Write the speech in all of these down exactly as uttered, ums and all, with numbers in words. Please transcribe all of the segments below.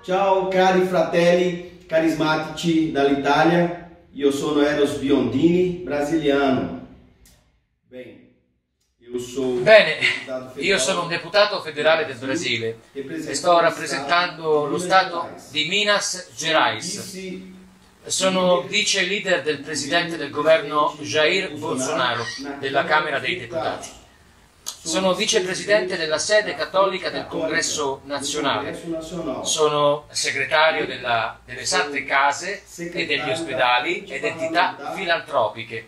Ciao cari fratelli carismatici dall'Italia, io sono Eros Biondini, brasiliano. Bene, io, so Bene, io sono un deputato federale del Brasile e sto rappresentando lo Stato di Minas Gerais. Sono vice leader del presidente del governo Jair Bolsonaro della Camera dei Deputati. Sono vicepresidente della sede cattolica del Congresso Nazionale. Sono segretario della, delle Sante Case e degli ospedali ed entità filantropiche.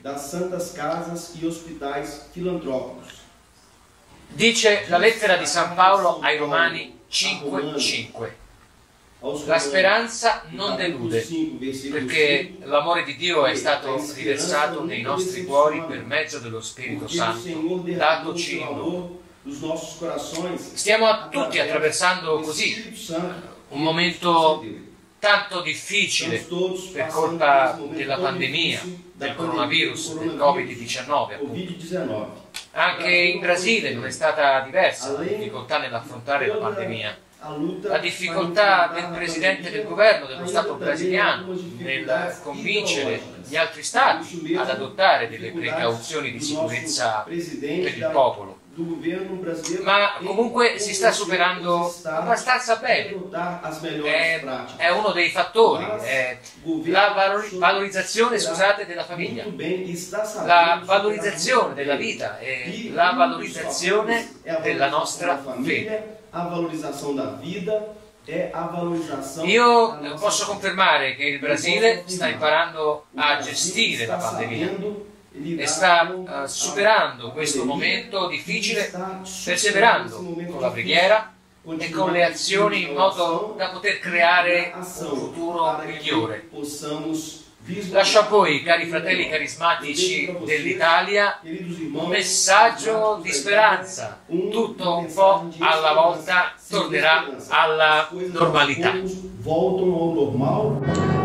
Dice la lettera di San Paolo ai Romani cinque cinque. La speranza non delude, perché l'amore di Dio è stato riversato nei nostri cuori per mezzo dello Spirito Santo, datoci in noi. Stiamo tutti attraversando così un momento tanto difficile per colpa della pandemia, del coronavirus, del Covid diciannove appunto. Anche in Brasile non è stata diversa la difficoltà nell'affrontare la pandemia. La difficoltà del presidente del governo dello Stato brasiliano nel convincere gli altri stati ad adottare delle precauzioni di sicurezza per il popolo. Ma comunque si sta superando abbastanza bene. È, è uno dei fattori, è la valorizzazione, scusate, della famiglia, la valorizzazione della vita e la valorizzazione della nostra fede. A valorizzazione della vita e a valorizzazione. Io posso confermare che il Brasile sta imparando a gestire la pandemia e sta uh, superando questo momento difficile, perseverando con la preghiera e con le azioni in modo da poter creare un futuro migliore. Lascio a voi, cari fratelli carismatici dell'Italia, un messaggio di speranza. Tutto un po' alla volta tornerà alla normalità. Voltam ao normal.